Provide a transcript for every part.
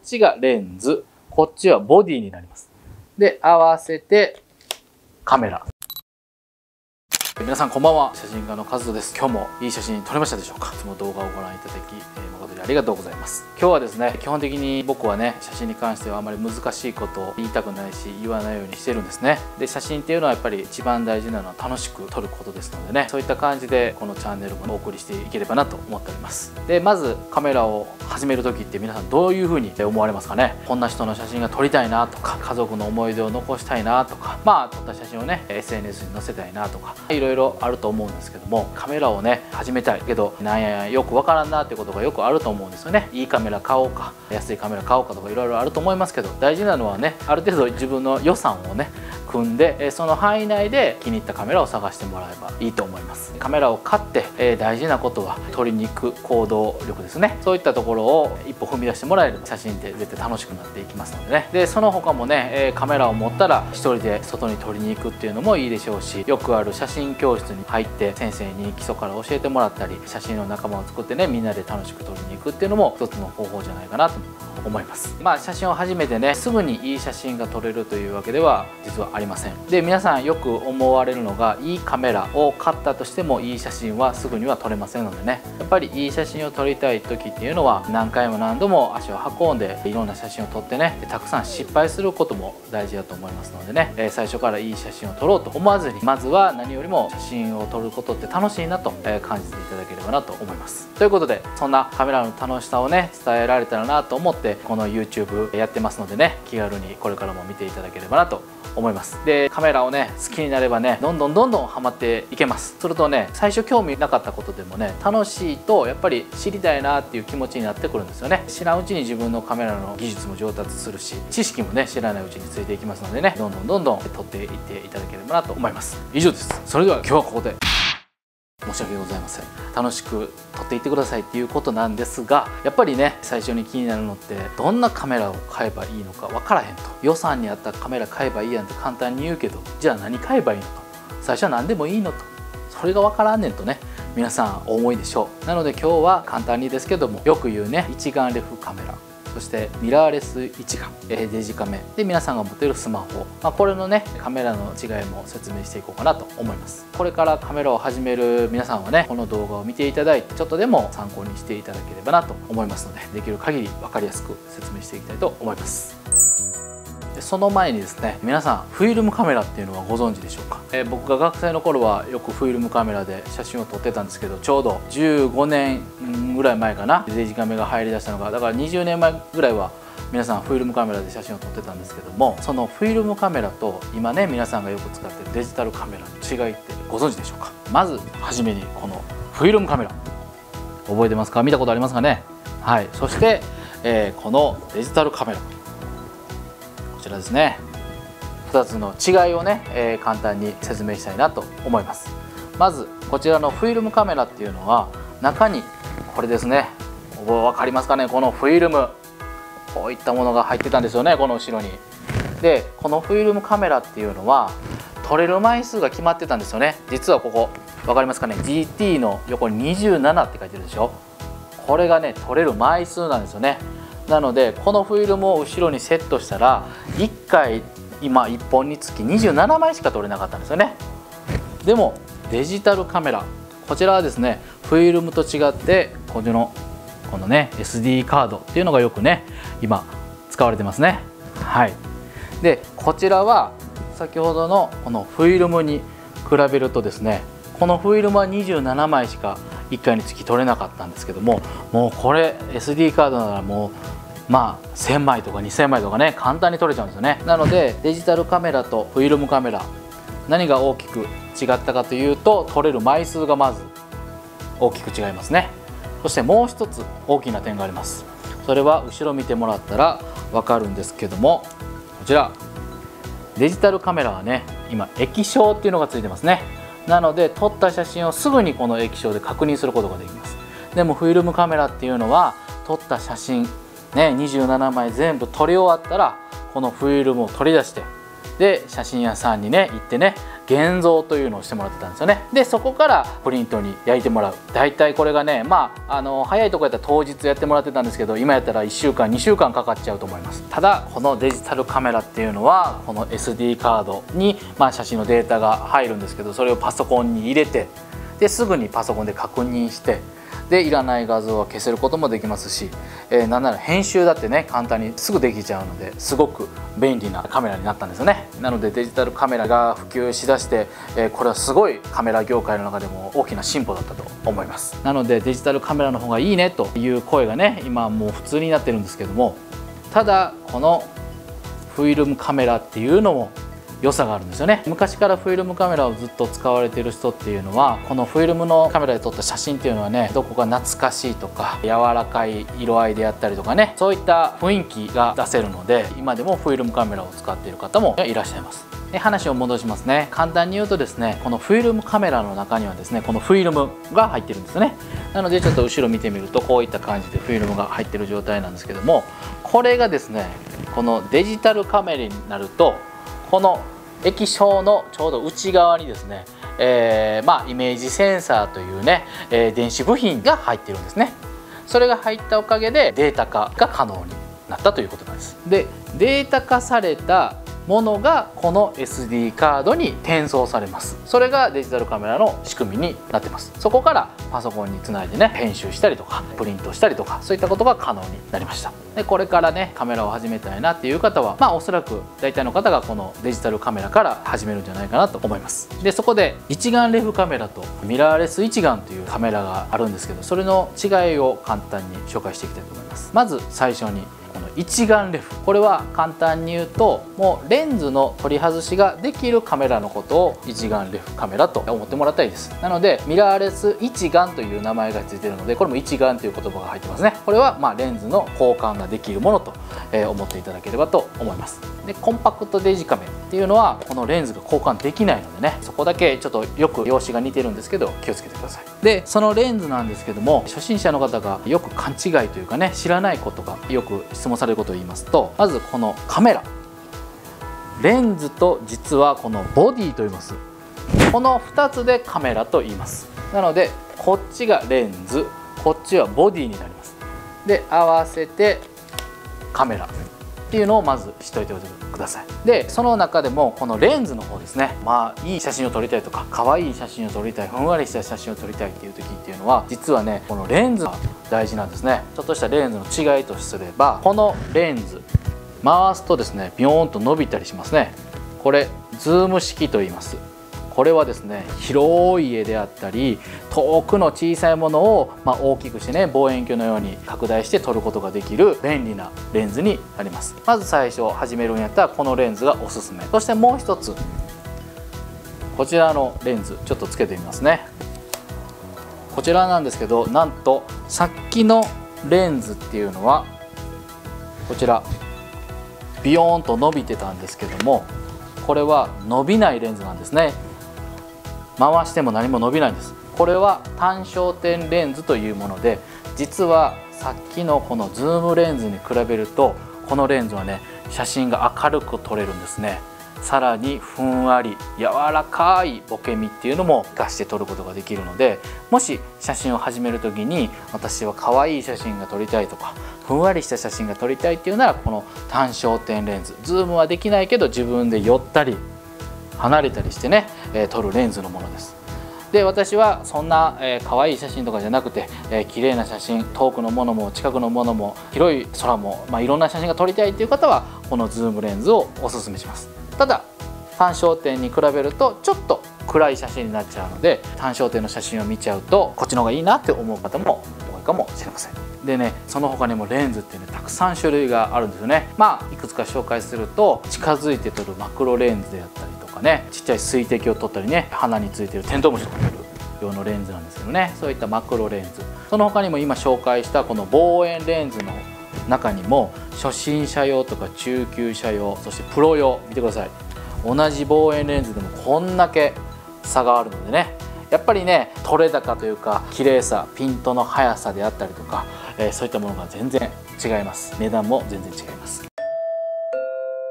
ちがレンズ、こっちはボディになります。で、合わせてカメラ。皆さんこんばんは、写真家のカズトです。今日もいい写真撮れましたでしょうか。いつも動画をご覧いただき、誠にありがとうございます。今日はですね、基本的に僕はね、写真に関してはあまり難しいことを言いたくないし、言わないようにしてるんですね。で、写真っていうのはやっぱり一番大事なのは楽しく撮ることですのでね、そういった感じでこのチャンネルもお送りしていければなと思っております。で、まずカメラを始める時って皆さんどういう風に思われますかね。こんな人の写真が撮りたいなとか、家族の思い出を残したいなとか、撮った写真をね SNS に載せたいなとか、いろいろあると思うんですけども、カメラをね始めたいけどなんやよくわからんなってことがよくあると思うんですよね。いいカメラ買おうか安いカメラ買おうかとかいろいろあると思いますけど、大事なのはね、ある程度自分の予算をね組んで、その範囲内で気に入ったカメラを探してもらえばいいと思います。カメラを買って、大事なことは撮りに行く行動力ですね。そういったところを一歩踏み出してもらえる写真って絶対楽しくなっていきますのでね。でその他もね、カメラを持ったら一人で外に撮りに行くっていうのもいいでしょうし、よくある写真教室に入って先生に基礎から教えてもらったり、写真の仲間を作ってねみんなで楽しく撮りに行くっていうのも一つの方法じゃないかなと思います。写真を始めてねすぐにいい写真が撮れるというわけでは実はありません。で皆さんよく思われるのが、いいカメラを買ったとしてもいい写真はすぐには撮れませんのでね、やっぱりいい写真を撮りたい時っていうのは何回も何度も足を運んでいろんな写真を撮ってね、たくさん失敗することも大事だと思いますのでね、最初からいい写真を撮ろうと思わずに、まずは何よりも写真を撮ることって楽しいなと感じていただければなと思います。ということで、そんなカメラの楽しさをね伝えられたらなと思ってこの YouTube やってますのでね、気軽にこれからも見ていただければなと思います。でカメラをね好きになればねどんどんハマっていけます。するとね、最初興味なかったことでもね楽しいとやっぱり知りたいなっていう気持ちになってくるんですよね。知らんうちに自分のカメラの技術も上達するし、知識もね知らないうちについていきますのでね、どんどん撮っていっていただければなと思います。以上です。それでは今日はここで。申し訳ございません。楽しく撮っていってくださいっていうことなんですが、やっぱりね最初に気になるのって、どんなカメラを買えばいいのか分からへんと。予算に合ったカメラ買えばいいやんって簡単に言うけど、じゃあ何買えばいいのと、最初は何でもいいのと、それが分からんねんとね皆さんお思いでしょう。なので今日は簡単にですけども、よく言うね一眼レフカメラ、そしてミラーレス一眼、デジカメで皆さんが持てるスマホ、これのねカメラの違いも説明していこうかなと思います。これからカメラを始める皆さんはね、この動画を見ていただいてちょっとでも参考にしていただければなと思いますので、できる限り分かりやすく説明していきたいと思います。でその前にですね、皆さんフィルムカメラっていうのはご存知でしょうか。僕が学生の頃はよくフィルムカメラで写真を撮ってたんですけど、ちょうど15年ぐらい前かな、デジカメが入りだしたのが、だから20年前ぐらいは皆さんフィルムカメラで写真を撮ってたんですけども、そのフィルムカメラと今ね皆さんがよく使ってるデジタルカメラの違いってご存知でしょうか。まずはじめにこのフィルムカメラ覚えてますか？見たことありますかね。はい。そして、このデジタルカメラ、こちらですね。2つの違いをね、簡単に説明したいなと思います。まずこちらのフィルムカメラっていうのは、中にこれですね、分かりますかね、このフィルム、こういったものが入ってたんですよね、この後ろに。でこのフィルムカメラっていうのは撮れる枚数が決まってたんですよね。実はここ分かりますかね、 GT の横に27って書いてるでしょ。これがね撮れる枚数なんですよね。なのでこのフィルムを後ろにセットしたら1回今1本につき27枚しか撮れなかったんですよね。でもデジタルカメラ、こちらはですねフィルムと違ってこのね SD カードっていうのがよくね今使われてますね。はい。でこちらは先ほどのこのフィルムに比べるとですね、このフィルムは27枚しか1回につき取れなかったんですけども、もうこれ SD カードならもう1000枚とか2000枚とかね簡単に撮れちゃうんですよね。なのでデジタルカメラとフィルムカメラ、何が大きく違ったかというと、撮れる枚数がまず大きく違いますね。そしてもう一つ大きな点があります。それは後ろ見てもらったら分かるんですけども、こちらデジタルカメラはね今液晶っていうのがついてますね。なので撮った写真をすぐにこの液晶で確認することができます。でもフィルムカメラっていうのは撮った写真ね27枚全部撮り終わったらこのフィルムを取り出して、で写真屋さんにね行ってね現像というのをしてもらってたんですよね。でそこからプリントに焼いてもらう。だいたいこれがね早いとこやったら当日やってもらってたんですけど、今やったら1週間2週間かかっちゃうと思います。ただこのデジタルカメラっていうのはこの SD カードに写真のデータが入るんですけど、それをパソコンに入れて、ですぐにパソコンで確認して、でいらない画像は消せることもできますし、なんなら編集だってね簡単にすぐできちゃうので、すごく便利なカメラになったんですよね。なのでデジタルカメラが普及しだして、これはすごいカメラ業界の中でも大きな進歩だったと思います。なのでデジタルカメラの方がいいねという声がね今もう普通になってるんですけども、ただこのフィルムカメラっていうのも良さがあるんですよね。昔からフィルムカメラをずっと使われている人っていうのは、このフィルムのカメラで撮った写真っていうのはね、どこか懐かしいとか柔らかい色合いであったりとかね、そういった雰囲気が出せるので、今でもフィルムカメラを使っている方もいらっしゃいます。で話を戻しますね。簡単に言うとですね、このフィルムカメラの中にはですね、このフィルムが入ってるんですよね。なのでちょっと後ろ見てみると、こういった感じでフィルムが入ってる状態なんですけども、これがですね、このデジタルカメラになると、この液晶のちょうど内側にですね、イメージセンサーというね、電子部品が入ってるんですね。それが入ったおかげでデータ化が可能になったということなんです。でデータ化されたものがこの SD カードに転送されます。それがデジタルカメラの仕組みになってます。そこからパソコンにつないでね、編集したりとかプリントしたりとか、そういったことが可能になりました。でこれからねカメラを始めたいなっていう方は、おそらく大体の方がこのデジタルカメラから始めるんじゃないかなと思います。でそこで一眼レフカメラとミラーレス一眼というカメラがあるんですけど、それの違いを簡単に紹介していきたいと思います。まず最初にこの一眼レフ、これは簡単に言うと、もうレンズの取り外しができるカメラのことを一眼レフカメラと思ってもらったらいいです。なのでミラーレス一眼という名前がついているので、これも一眼という言葉が入ってますね。これはレンズの交換ができるものと思っていただければと思います。でコンパクトデジカメっていうのはこのレンズが交換できないのでね、そこだけちょっとよく様子が似てるんですけど気をつけてください。でそのレンズなんですけども、初心者の方がよく勘違いというかね、知らないことがよく質問されることを言いますと、まずこのカメラ、レンズと実はこのボディと言います。この2つでカメラと言います。なのでこっちがレンズ、こっちはボディになります。で合わせてカメラっていうのをまず知っておいてください。でその中でもこのレンズの方ですね、いい写真を撮りたいとか可愛い写真を撮りたい、ふんわりした写真を撮りたいっていう時っていうのは、実はねこのレンズが大事なんですね。ちょっとしたレンズの違いとすれば、このレンズ回すとですねビヨーンと伸びたりしますね。これズーム式と言います。これはですね、広い絵であったり遠くの小さいものを大きくしてね、望遠鏡のように拡大して撮ることができる便利なレンズになります。まず最初始めるんやったらこのレンズがおすすめ。そしてもう一つ、こちらのレンズちょっとつけてみますね。こちらなんですけど、なんとさっきのレンズっていうのはこちらビヨーンと伸びてたんですけども、これは伸びないレンズなんですね。回しても何も伸びないんです。これは単焦点レンズというもので、実はさっきのこのズームレンズに比べるとこのレンズはね写真が明るく撮れるんですね。さらにふんわり柔らかいボケみっていうのも活かして撮ることができるので、もし写真を始める時に私は可愛い写真が撮りたいとかふんわりした写真が撮りたいっていうなら、この単焦点レンズ、ズームはできないけど自分で寄ったり離れたりしてね、撮るレンズのものです。で私はそんな可愛い写真とかじゃなくて、綺麗な写真、遠くのものも近くのものも広い空も、いろんな写真が撮りたいっていう方はこのズームレンズをおすすめします。ただ単焦点に比べるとちょっと暗い写真になっちゃうので、単焦点の写真を見ちゃうとこっちの方がいいなって思う方も多いかもしれません。でね、その他にもレンズってねたくさん種類があるんですよね。いくつか紹介すると、近づいて撮るマクロレンズであったりとかね、ちっちゃい水滴を撮ったりね、鼻についてるテントウムシとか撮る用のレンズなんですけどね、そういったマクロレンズ。その他にも今紹介したこの望遠レンズの中にも初心者用とか中級者用、そしてプロ用、見てください。同じ望遠レンズでもこんだけ差があるのでね、やっぱりね撮れ高というか綺麗さ、ピントの速さであったりとか、そういったものが全然違います。値段も全然違います。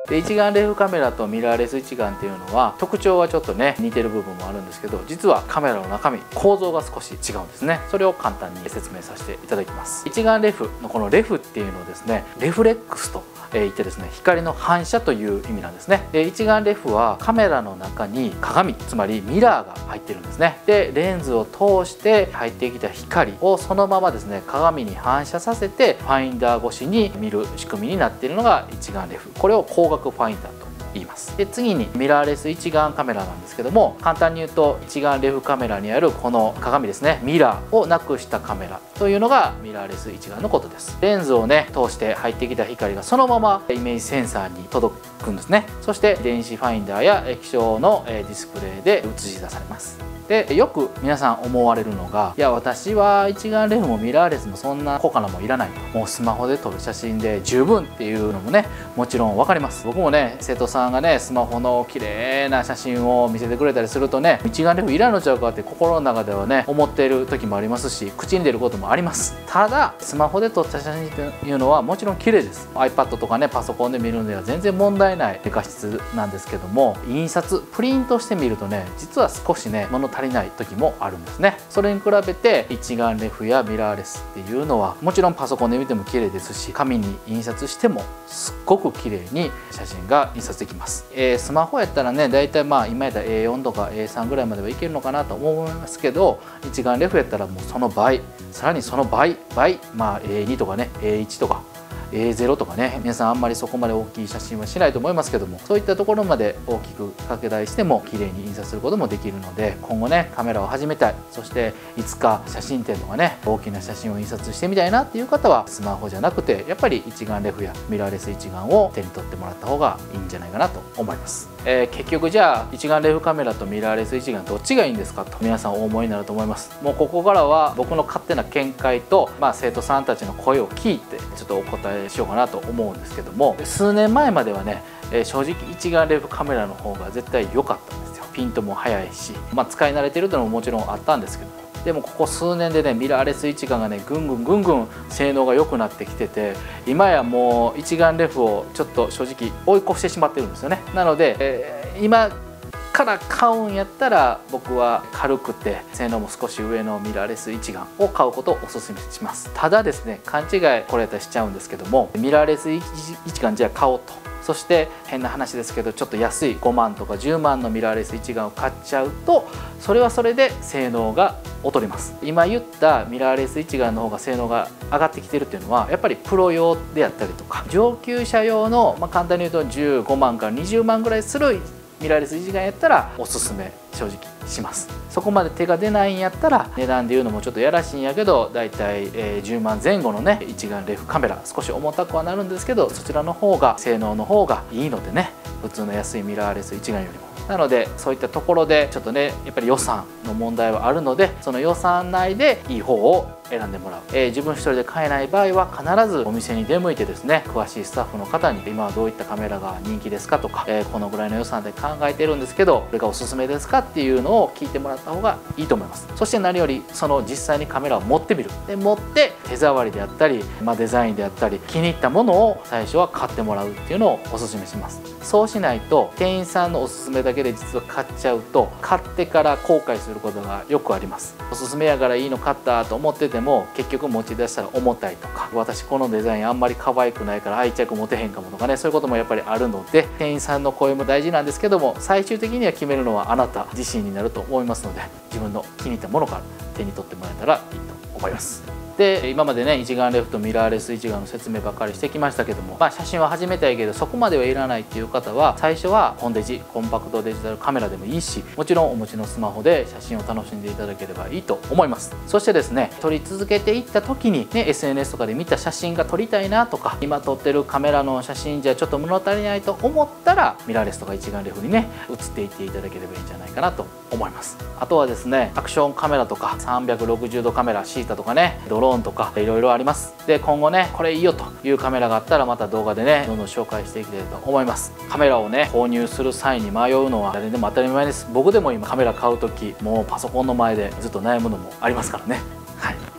で一眼レフカメラとミラーレス一眼っていうのは特徴はちょっとね似てる部分もあるんですけど、実はカメラの中身構造が少し違うんですね。それを簡単に説明させていただきます。一眼レフのこのレフっていうのをですね、レフレックスと言ってですね、光の反射という意味なんですね。で一眼レフはカメラの中に鏡、つまりミラーが入ってるんですね。でレンズを通して入ってきた光をそのままですね鏡に反射させてファインダー越しに見る仕組みになっているのが一眼レフ。これを光学ファインダーと言います。で次にミラーレス一眼カメラなんですけども、簡単に言うと一眼レフカメラにあるこの鏡ですね、ミラーをなくしたカメラというのがミラーレス一眼のことです。レンズをね通して入ってきた光がそのままイメージセンサーに届くんですね。そして電子ファインダーや液晶のディスプレイで映し出されます。でよく皆さん思われるのが、いや私は一眼レフもミラーレスもそんな高価なもんいらないと、もうスマホで撮る写真で十分っていうのもねもちろん分かります。僕もね生徒さんがねスマホの綺麗な写真を見せてくれたりするとね、一眼レフいらんのちゃうかって心の中ではね思っている時もありますし、口に出ることもあります。ただスマホで撮った写真っていうのはもちろん綺麗です。 iPad とかねパソコンで見るのでは全然問題ない画質なんですけども、印刷プリントしてみるとね実は少しね物足りない時もあるんですね。それに比べて一眼レフやミラーレスっていうのはもちろんパソコンで見ても綺麗ですし、紙に印刷してもすっごく綺麗に写真が印刷できます。スマホやったらねだいたい今やったら A4 とか A3 ぐらいまではいけるのかなと思いますけど、一眼レフやったらもうその倍、さらにその倍、A2 とかね A1 とかA0 とかね、皆さんあんまりそこまで大きい写真はしないと思いますけども、そういったところまで大きく拡大しても綺麗に印刷することもできるので、今後ねカメラを始めたい、そしていつか写真展とかね大きな写真を印刷してみたいなっていう方はスマホじゃなくてやっぱり一眼レフやミラーレス一眼を手に取ってもらった方がいいんじゃないかなと思います。結局じゃあ一眼レフカメラとミラーレス一眼どっちがいいんですかと皆さんお思いになると思います。もうここからは僕の勝手な見解と、生徒さんたちの声を聞いてちょっとお答えしようかなと思うんですけども、数年前まではね正直一眼レフカメラの方が絶対良かったんですよ。ピントも速いし、使い慣れてるというのももちろんあったんですけど、でもここ数年でねミラーレス一眼がねぐんぐん性能が良くなってきてて、今やもう一眼レフをちょっと正直追い越してしまってるんですよね。なので、今から買うんやったら僕は軽くて性能も少し上のミラーレス一眼を買うことをおすすめします。ただですね、勘違いこれやったらしちゃうんですけども、ミラーレス一眼じゃあ買おうと、そして変な話ですけどちょっと安い5万とか10万のミラーレス一眼を買っちゃうと、それはそれで性能が劣ります。今言ったミラーレス一眼の方が性能が上がってきてるっていうのはやっぱりプロ用であったりとか上級者用の、簡単に言うと15万から20万ぐらいするミラーレス一眼やったらおすすめ正直します。そこまで手が出ないんやったら値段で言うのもちょっとやらしいんやけど、だいたい10万前後のね一眼レフカメラ、少し重たくはなるんですけどそちらの方が性能の方がいいのでね、普通の安いミラーレス一眼よりも。なのでそういったところでちょっとねやっぱり予算の問題はあるので、その予算内でいい方を選んでもらう。自分一人で買えない場合は必ずお店に出向いてですね、詳しいスタッフの方に今はどういったカメラが人気ですかとか、このぐらいの予算で考えてるんですけどこれがおすすめですかっていうのを聞いてもらった方がいいと思います。そして何よりその実際にカメラを持ってみる、で持って手触りであったり、デザインであったり気に入ったものを最初は買ってもらうっていうのをおすすめします。そうしないと店員さんのおすすめだけで実は買っちゃうと買ってから後悔することがよくあります。おすすめやからいいの買ったと思ってても結局持ち出したら重たいとか、私このデザインあんまり可愛くないから愛着持てへんかもとかね、そういうこともやっぱりあるので店員さんの声も大事なんですけども、最終的には決めるのはあなた自身になると思いますので、自分の気に入ったものから手に取ってもらえたらいいと思います。で今までね一眼レフとミラーレス一眼の説明ばっかりしてきましたけども、写真は始めたいけどそこまではいらないっていう方は最初はコンデジコンパクトデジタルカメラでもいいし、もちろんお持ちのスマホで写真を楽しんでいただければいいと思います。そしてですね撮り続けていった時にね SNS とかで見た写真が撮りたいなとか、今撮ってるカメラの写真じゃちょっと物足りないと思ったらミラーレスとか一眼レフにね移っていっていただければいいんじゃないかなと思います。あとはですねアクションカメラとか360度カメラシータとかねドローンとかいろいろあります。で今後ねこれいいよというカメラがあったらまた動画でねどんどん紹介していきたいと思います。カメラをね購入する際に迷うのは誰でも当たり前です。僕でも今カメラ買う時もうパソコンの前でずっと悩むのもありますからね。はい。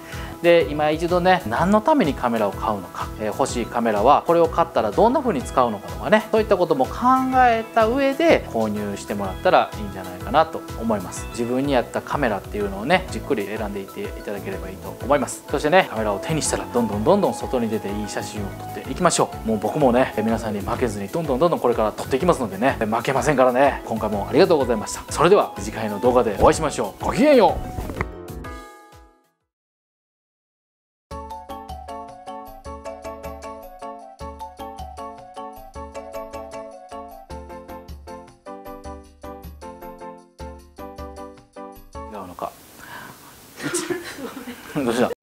で今一度ね、何のためにカメラを買うのか、欲しいカメラはこれを買ったらどんな風に使うのかとかね、そういったことも考えた上で購入してもらったらいいんじゃないかなと思います。自分に合ったカメラっていうのをね、じっくり選んでいっていただければいいと思います。そしてね、カメラを手にしたらどんどん外に出ていい写真を撮っていきましょう。もう僕もね、皆さんに負けずにどんどんこれから撮っていきますのでね、負けませんからね。今回もありがとうございました。それでは次回の動画でお会いしましょう。ごきげんよう。違うのか。どうした？